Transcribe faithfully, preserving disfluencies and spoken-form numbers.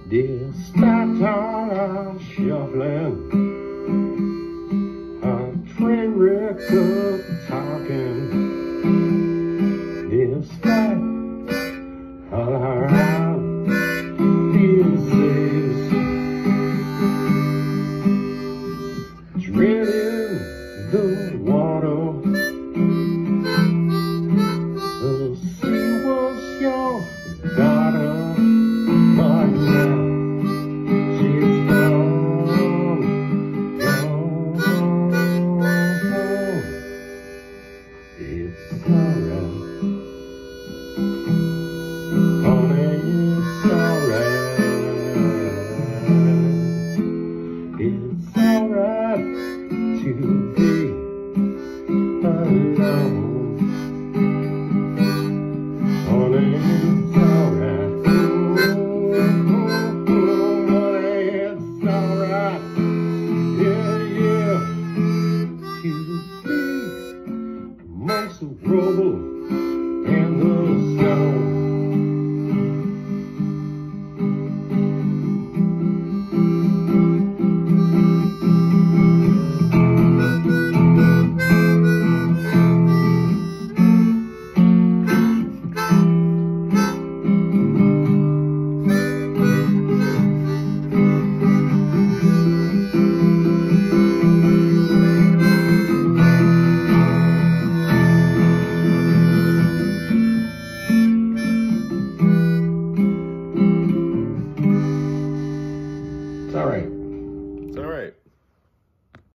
Despite all our shuffling, a train wreck of talking. Despite all our feelings, dreading the water. The sea was your daughter, but now she's gone, gone, gone. It's alright, honey, it's alright. It's alright to be alone. Honey, it's alright. Oh, honey, it's alright. Yeah, yeah. To be amongst the rubble and the stone. It's all right. It's all right.